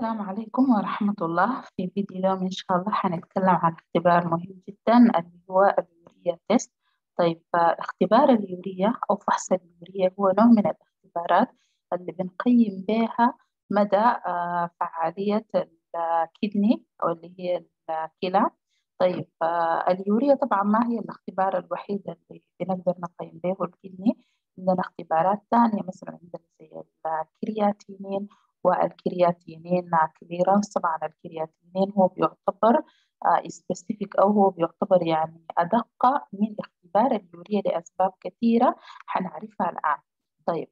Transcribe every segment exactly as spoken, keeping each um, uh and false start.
السلام عليكم ورحمة الله. في فيديو اليوم إن شاء الله حنتكلم عن اختبار مهم جدا اللي هو اليوريا تيست. طيب، آه، اختبار اليوريا أو فحص اليوريا هو نوع من الاختبارات اللي بنقيم بها مدى آه، فعالية الكدني أو اللي هي الكلى. طيب، آه، اليوريا طبعا ما هي الاختبار الوحيد اللي بنقدر نقيم به الكدني. عندنا اختبارات ثانية، مثلا عندنا زي الكرياتينين والكرياتينين كليرانس. طبعا الكرياتينين هو بيعتبر سبيسيفيك أو هو بيعتبر يعني أدق من اختبار اليوريا لأسباب كثيرة حنعرفها الآن. طيب،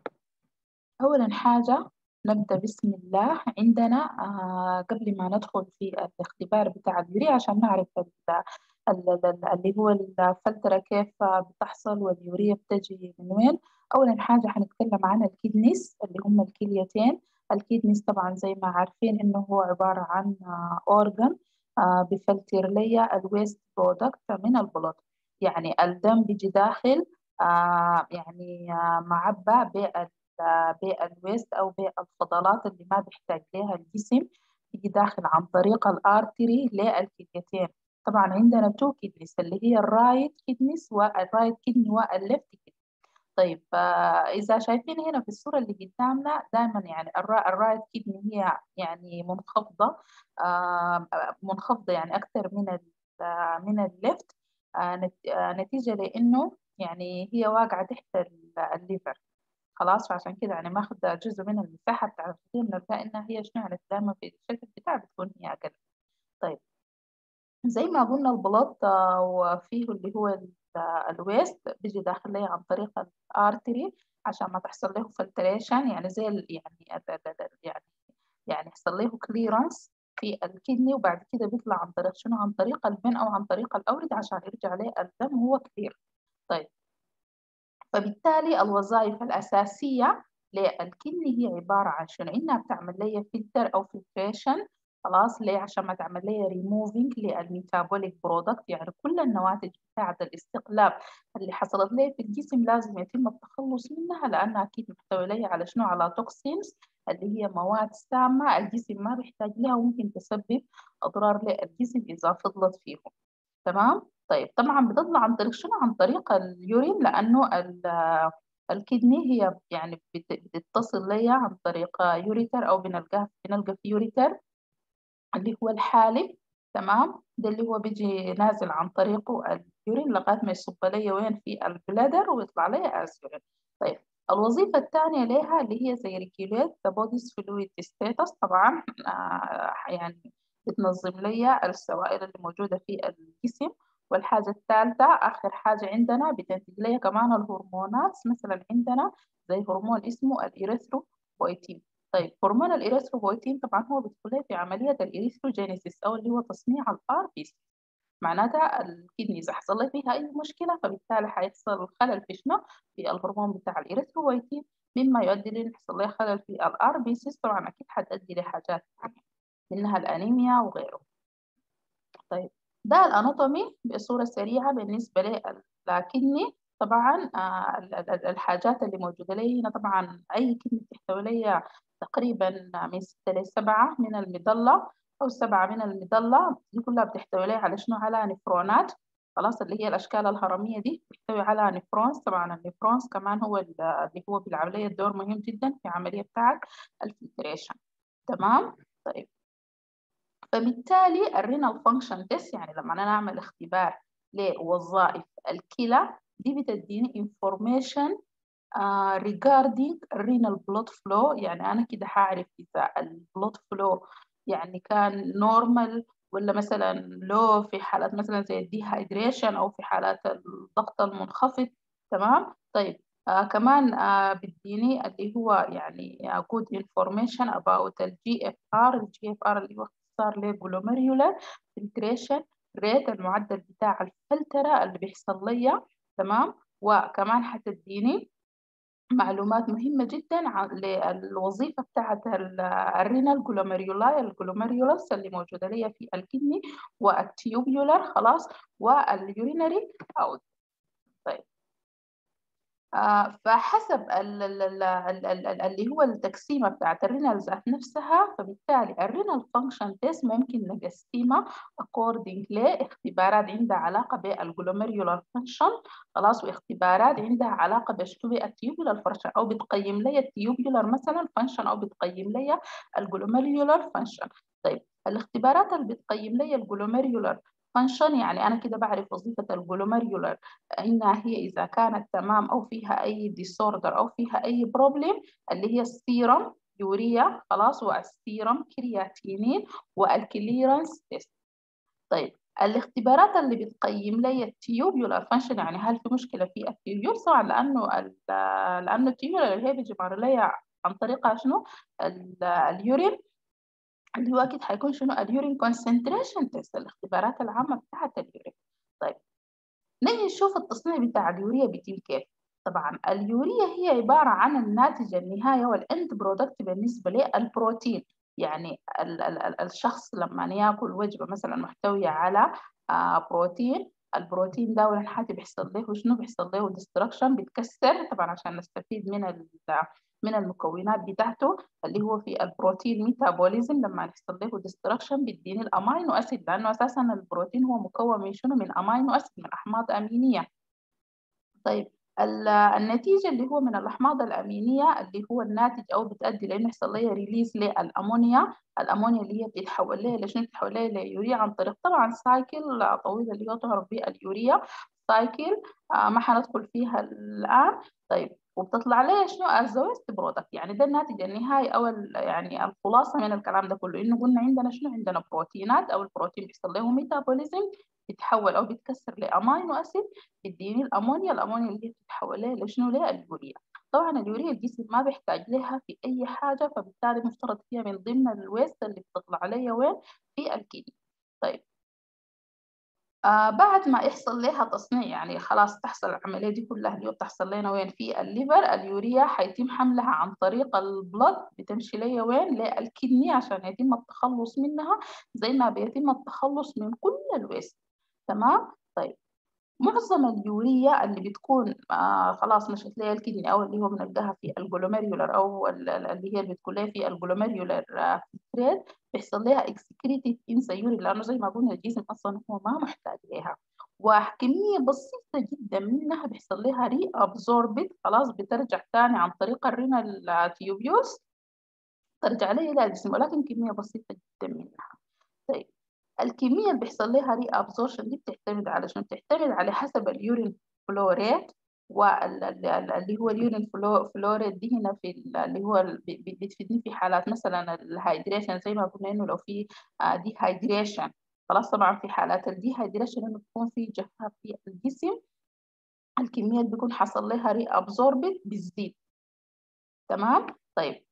أولا حاجة نبدأ بسم الله. عندنا آه قبل ما ندخل في الاختبار بتاع اليوريا عشان نعرف ال- ال- ال- اللي هو الفلترة كيف بتحصل واليوريا بتجي من وين. أولا حاجة هنتكلم عن الكدنيس اللي هم الكليتين. الكدنيس طبعا زي ما عارفين إنه هو عبارة عن أورجن آه بفلتر لي الويست برودكت من البلد. يعني الدم بيجي داخل آه يعني آه معبى بال بالويست أو بالفضلات اللي ما بيحتاج لها الجسم، تيجي داخل عن طريق الارتري للكليتين. طبعا عندنا تو كدنس اللي هي الرايت كدنس والرايت كدني والليفت كدني. طيب، فإذا شايفين هنا في الصورة اللي قدامنا دائما يعني الرا- الرايت كدني هي يعني منخفضة، آه، منخفضة يعني أكثر من ال من الليفت، آه، نت- آه، نتيجة لأنه يعني هي واقعة تحت ال- الليفر. خلاص، فعشان كده يعني ماخدة جزء من المساحة بتاع الخلية، بنلقى إنها هي شنو يعني دايما في الشكل بتاعها بتكون هي أقل. طيب، زي ما قلنا البلاط آه، وفيه اللي هو ال- آه، الويست بيجي داخل لي عن طريق الارتري عشان ما تحصل له فلتريشن، يعني زي ال- يعني ال- ال- ال- يعني يعني يحصل له كليرنس في الكدني، وبعد كده بيطلع عن طريق شنو، عن طريق البن او عن طريق الاورده عشان يرجع له الدم وهو كلير. طيب، فبالتالي الوظائف الأساسية للكدني هي عبارة عن شنو؟ إنها بتعمل لي فلتر أو فلتريشن. خلاص، ليه؟ عشان ما تعمل لي ريموفينج للميتابوليك برودكت، يعني كل النواتج بتاعة الاستقلاب اللي حصلت لي في الجسم لازم يتم التخلص منها، لأنها أكيد محتوى لي على شنو؟ على توكسينز اللي هي مواد سامة الجسم ما بيحتاج لها وممكن تسبب أضرار للجسم إذا فضلت فيه. تمام. طيب، طبعا بتطلع عن طريق شنو؟ عن طريق اليورين، لانه ال- الكدني هي يعني بت- بتتصل ليا عن طريق يوريتر او بنلقاه بنلقى في يوريتر اللي هو الحالي. تمام، ده اللي هو بيجي نازل عن طريقه اليورين لغايه ما يصب لي وين في البلادر ويطلع لي از يورين. طيب، الوظيفة الثانية لها اللي هي زي ريجوليت ذا بودي's فلويد ستاتس. طبعا آه يعني بتنظم لي السوائل اللي موجودة في الجسم. والحاجة الثالثة آخر حاجة عندنا بتنتج لي كمان الهرمونات، مثلا عندنا زي هرمون اسمه الإيريثروبويتين. طيب، هرمون الإيريثروبويتين طبعا هو بيدخل في عملية الإيريثروجينيسيس أو اللي هو تصنيع الآر بي سي. معناتها الكدني إذا حصل لي فيها أي مشكلة فبالتالي حيحصل خلل في شنو؟ في الهرمون بتاع الإيريثروبويتين، مما يؤدي لي يحصل لي خلل في الآر بي سي. طبعا أكيد حتؤدي لحاجات ثانية منها الأنيميا وغيره. طيب، ده الأناتومي بصورة سريعة بالنسبة للكدني. طبعا آه، ال- ال- الحاجات اللي موجودة لي هنا، طبعا أي كدني بتحتوي لي تقريبا من ستة لسبعة من المظلة أو سبعة من المظلة. دي كلها بتحتوي لي على شنو؟ على نفرونات. خلاص، اللي هي الأشكال الهرمية دي بتحتوي على نفرونز. طبعا النفرونز كمان هو ال- اللي هو بيلعب لي دور مهم جدا في عملية بتاعة الفلتريشن. تمام. طيب، فبالتالي الرينال فانكشن تيست، يعني لما انا اعمل اختبار لوظائف الكلى، دي بتديني انفورميشن regarding renal blood flow. يعني انا كده هعرف اذا البلود فلو يعني كان نورمال ولا مثلا لو، في حالات مثلا زي الديهايدريشن او في حالات الضغط المنخفض. تمام. طيب، آه كمان آه بتديني اللي هو يعني آه good information about ال جي إف آر. ال جي إف آر اللي هو اختصار ل glomerular filtration rate، المعدل بتاع الفلترة اللي بيحصل لي. تمام. وكمان حتديني معلومات مهمة جدا عن الوظيفة بتاعت الرينال جلوميرولاي الجلوميريولاس اللي موجودة ليا في الكدني، والتيوبيولار خلاص، واليورينري أوت. طيب، آه، فحسب ال ال ال ال ال ال اللي هو التقسيمة بتاعة الرينال ذات نفسها، فبالتالي الرينال فانكشن تيست ممكن نقسمها according لاختبارات عندها علاقة بالجلوميريولار فانكشن، خلاص، واختبارات عندها علاقة بشنو بالتيوبولار فانكشن، أو بتقيم لي التيوبولار مثلا فانكشن، أو بتقيم لي الجلوميريولار فانكشن. طيب الاختبارات اللي بتقيم لي الجلوميريولار فانكشن، يعني أنا كده بعرف وظيفة الجلوميريولار إنها هي إذا كانت تمام أو فيها أي ديسوردر أو فيها أي بروبلم، اللي هي السيرم يوريا، خلاص، والسيرم كرياتينين، والكليرنس تيست. طيب الاختبارات اللي بتقيم لي التيوبيولار فانكشن، يعني هل في مشكلة في التيوبيول؟ طبعا لأنه ال- لأنه التيوبيولار اللي هي بيجمع لي عن طريقها شنو؟ ال- اليورين، اللي هو أكيد حيكون شنو؟ اليورين كونسنتريشن تيست، الاختبارات العامة بتاعت اليورين. طيب نيجي نشوف التصنيع بتاع اليوريا بيتم كيف. طبعا اليوريا هي عبارة عن الناتج النهائي والإند برودكت بالنسبة للبروتين. يعني ال ال ال الشخص لما ياكل وجبة مثلا محتوية على آه بروتين، البروتين ده أول حاجة بيحصل له شنو؟ بيحصل له ديستركشن، بيتكسر طبعا عشان نستفيد من من المكونات بتاعته، اللي هو في البروتين ميتابوليزم. لما يحصل له ديستركشن بيديني الامينو اسيد، لانه اساسا البروتين هو مكون من شنو؟ من امينو اسيد، من احماض امينيه. طيب النتيجه اللي هو من الاحماض الامينيه، اللي هو الناتج او بتؤدي لانه يحصل لها ريليز للامونيا. الامونيا اللي هي بتتحول لها لشنو؟ بتتحول لها ليوريا عن طريق طبعا سايكل طويل اللي هو تعرف به اليوريا سايكل، آه ما حندخل فيها الان. طيب وبتطلع لها شنو؟ از ويست برودكت. يعني ده الناتج النهائي او يعني الخلاصه من الكلام ده كله، انه قلنا عندنا شنو؟ عندنا بروتينات، او البروتين بيحصل له ميتابوليزم، بيتحول او بيتكسر لامينو اسيد، بيديني الامونيا. الامونيا اللي هي بتتحول لها لشنو؟ لليوريا. طبعا اليوريا الجسم ما بيحتاج لها في اي حاجه، فبالتالي مفترض فيها من ضمن الويست اللي بتطلع ليا وين؟ في الكدني. طيب آه بعد ما يحصل لها تصنيع، يعني خلاص تحصل العملية دي كلها اللي هو بتحصل لنا وين؟ في الليفر. اليوريا حيتم حملها عن طريق البلد، بتمشي ليا وين؟ للكدني عشان يتم التخلص منها، زي ما بيتم التخلص من كل الويست. تمام. طيب معظم اليوريا اللي بتكون آه خلاص مشت ليها الكدني، او اللي هو بنلقاها في الجلوميريولار، او اللي هي بتكون لها في الجلوميريولار آه فلترات، بيحصل لها اكسكريتد انسا يورين، لانه زي ما قلنا الجسم اصلا هو ما محتاج لها، وكميه بسيطه جدا منها بيحصل لها ري ابزوربت، خلاص بترجع ثاني عن طريق الرينال تيوبيوس، ترجع لها الى الجسم، ولكن كميه بسيطه جدا منها. طيب الكمية اللي بيحصل لها ري ابزورشن دي بتعتمد على شنو؟ بتعتمد على حسب اليورين فلوريت، واللي هو اليورين فلوريت دي هنا في اللي هو بتفيدني في حالات مثلا الهايدريشن، زي ما قلنا انه لو في دي هايدريشن، خلاص. طبعا في حالات الدي هايدريشن انه بيكون في جفاف في الجسم، الكمية اللي بيكون حصل لها ري ابزوربت بتزيد. تمام. طيب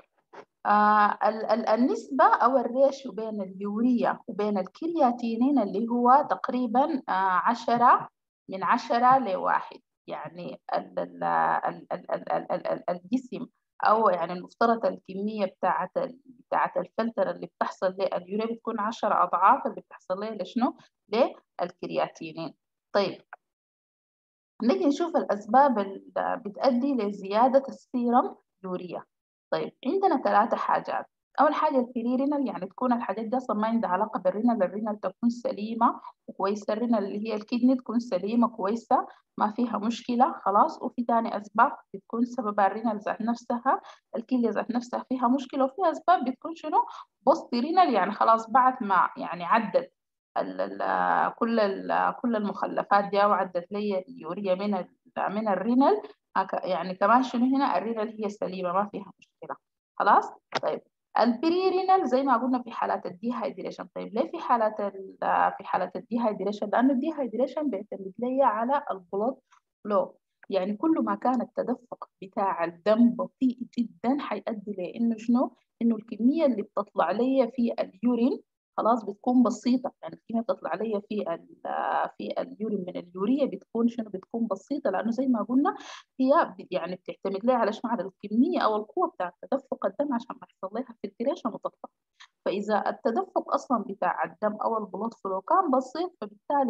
آه النسبة أو الريشيو بين اليوريا وبين الكرياتينين اللي هو تقريبا آه عشرة من عشرة لواحد. يعني ال ال ال ال ال ال ال ال الجسم، أو يعني المفترض الكمية بتاعة بتاعة الفلتر اللي بتحصل لليوريا بتكون عشر أضعاف اللي بتحصل لها لشنو؟ للكرياتينين. طيب نيجي نشوف الأسباب اللي بتؤدي لزيادة السيرم يوريا. طيب عندنا ثلاثة حاجات. أول حاجة الفري رينال، يعني تكون الحاجات دي أصلا ما عندها علاقة بالرينال، الرينال تكون سليمة وكويسة، الرينال اللي هي الكدني تكون سليمة كويسة ما فيها مشكلة، خلاص. وفي تاني أسباب بتكون سبب الرينال ذات نفسها، الكلية ذات نفسها فيها مشكلة. وفي أسباب بتكون شنو؟ بوست رينال، يعني خلاص بعد ما يعني عدت ال ال كل ال كل المخلفات دي، وعدت لي اليوريا من ال من الرينال، يعني كمان شنو هنا؟ الرينال هي سليمة ما فيها مشكلة، خلاص. طيب البري رينال زي ما قلنا في حالات الديهايدريشن. طيب ليه في حالات في حالات الديهايدريشن؟ لأنه الديهايدريشن بيعتمد لي على البلود فلو، يعني كل ما كان التدفق بتاع الدم بطيء جدا حيؤدي لانه شنو؟ انه الكميه اللي بتطلع لي في اليورين خلاص بتكون بسيطه، يعني الكميه بتطلع لي في في اليورين من اليوريا بتكون شنو؟ بتكون بسيطه، لانه زي ما قلنا هي يعني بتعتمد لها على شنو؟ على الكميه او القوه بتاع تدفق الدم عشان ما يحصل لها فلتريشن وتطلع. فاذا التدفق اصلا بتاع الدم او البلوت فلو كان بسيط، فبالتالي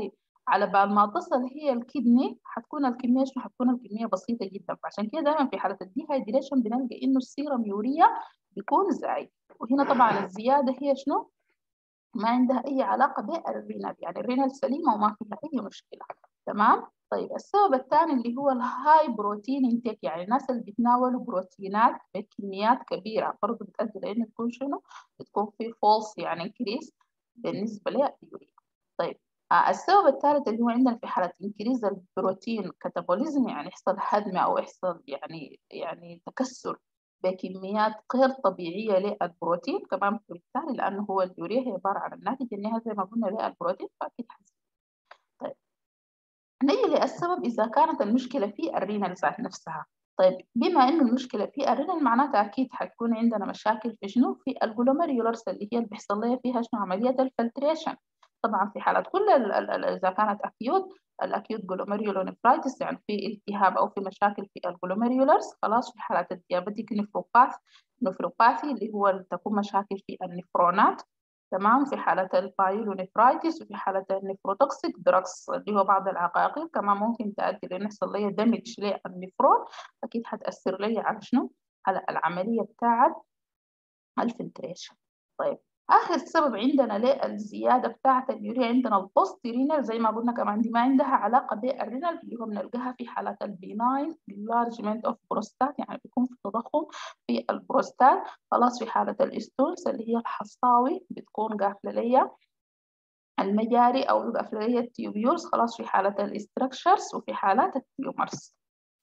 على بال ما تصل هي الكدني حتكون الكمية شنو؟ حتكون الكمية بسيطة جدا. فعشان كده دايما في حالة الديهايدريشن بنلقى إنه السيرم يوريا بيكون زايد. وهنا طبعا الزيادة هي شنو؟ ما عندها أي علاقة بالرينال، يعني الرينال سليمة وما فيها أي مشكلة. تمام. طيب السبب الثاني اللي هو الهاي بروتين انتيك، يعني الناس اللي بيتناولوا بروتينات بكميات كبيرة برضه بتأدي لأنه تكون شنو؟ بتكون في فولس يعني انكريس بالنسبة لليوريا. طيب آه السبب الثالث اللي هو عندنا في حالة انكريز البروتين كاتابوليزم، يعني يحصل هدم أو يحصل يعني يعني تكسر بكميات غير طبيعية للبروتين كمان، بالتالي لأنه هو اليوريا هي عبارة عن الناتج النهائي زي ما قلنا للبروتين، فأكيد حسن. طيب نيجي للسبب إذا كانت المشكلة في الرينال ذات نفسها. طيب بما إنه المشكلة في الرينال معناتها أكيد حتكون عندنا مشاكل في شنو؟ في الجلوميريولرز اللي هي اللي بيحصل لها فيها شنو؟ عملية الفلتريشن. طبعا في حالات كل ال ال ال إذا كانت أكيوت الأكيوت جلوميريولونيفرايتس، يعني في التهاب أو في مشاكل في الجلوميريولرز، خلاص في حالات الديابيتيك نفروباث نفروباثي اللي هو تكون مشاكل في النفرونات. تمام. في حالة البايلونيفرايتس وفي حالة النفروتوكسيك دراكس اللي هو بعض العقاقير كمان ممكن تؤدي لأن يحصل لي دمج للنفرون، أكيد حتأثر لي على شنو؟ على العملية بتاعة الفلتريشن. طيب آخر سبب عندنا للزيادة بتاعة اليوريا عندنا البوست رينال، زي ما قلنا كمان دي ما عندها علاقة بالرينال، اللي هو بنلقاها في حالات البيناين لارجمنت اوف بروستات، يعني بيكون في تضخم في البروستات. خلاص في حالة الاستونس اللي هي الحصاوي بتكون قافلة ليا المجاري أو قافلة ليا التيوبيولز، خلاص في حالة الاستراكشرز وفي حالات التيومرز.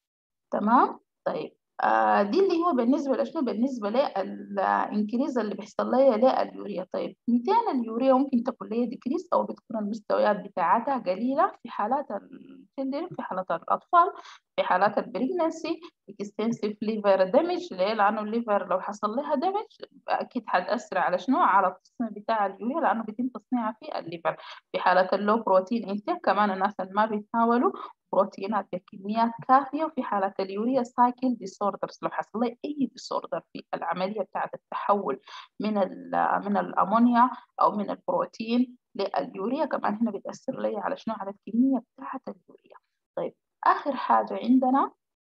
تمام. طيب آه دي اللي هو بالنسبة لشنو؟ بالنسبة للإنكريز اللي بيحصل لها لليوريا. طيب ميتين اليوريا ممكن تكون لها ديكريس أو بتكون المستويات بتاعتها قليلة في حالات التندر، في حالات الأطفال، في حالات البريجنسي، اكستنسيف ليفر دامج. ليه؟ لأنه الليفر لو حصل لها دامج أكيد حتأثر على شنو؟ على التصنيع بتاع اليوريا لأنه بيتم تصنيعها في الليفر. في حالة اللو بروتين انتاج كمان الناس اللي ما بيتناولوا بروتينات بكميات كافية. وفي حالة اليوريا سايكل ديسوردرز لو حصل لي أي ديسوردر في العملية بتاعة التحول من من الأمونيا أو من البروتين لليوريا كمان هنا بتأثر لي على شنو؟ على الكمية بتاعة اليوريا. طيب آخر حاجة عندنا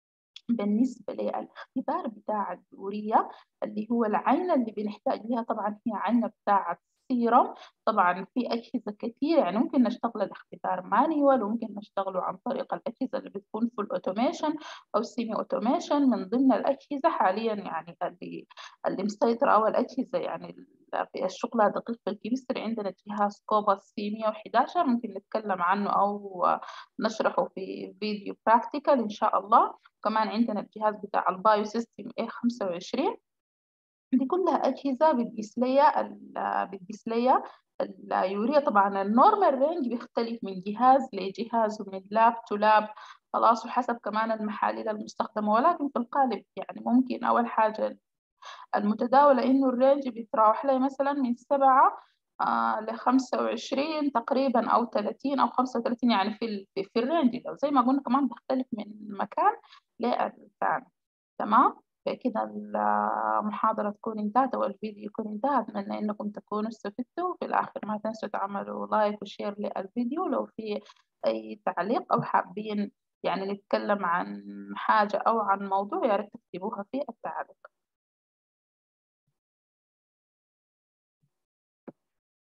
بالنسبة للاختبار بتاع اليوريا اللي هو العينة اللي بنحتاج لها، طبعا هي عينة بتاعة سيرم. طبعا في أجهزة كتير، يعني ممكن نشتغل الاختبار مانيوال وممكن نشتغله عن طريق الأجهزة اللي بتكون فول أوتوميشن أو سيمي أوتوميشن. من ضمن الأجهزة حاليا يعني اللي اللي مسيطرة أو الأجهزة يعني في الشغل دقيق في الكيمستري عندنا جهاز كوباس سي مية وحداشر ممكن نتكلم عنه أو نشرحه في فيديو براكتيكال إن شاء الله. كمان عندنا الجهاز بتاع البايو سيستم إيه خمسة وعشرين. دي كلها أجهزة بتقيس ليا ال- بتقيس ليا اليوريا. طبعا النورمال رينج بيختلف من جهاز لجهاز ومن لاب تو لاب، خلاص وحسب كمان المحاليل المستخدمة. ولكن في الغالب يعني ممكن أول حاجة المتداولة إنه الرينج بيتراوح لي مثلا من سبعة آه لخمسة وعشرين تقريبا أو ثلاثين أو خمسة وثلاثين، يعني في ال- في, في الرينج ده. زي ما قلنا كمان بيختلف من مكان للثاني. تمام. بكده المحاضرة تكون انتهت أو الفيديو يكون انتهى. أتمنى إنكم تكونوا استفدتوا. في الآخر ما تنسوا تعملوا لايك وشير للفيديو. لو في أي تعليق أو حابين يعني نتكلم عن حاجة أو عن موضوع يا ريت تكتبوها في التعليق.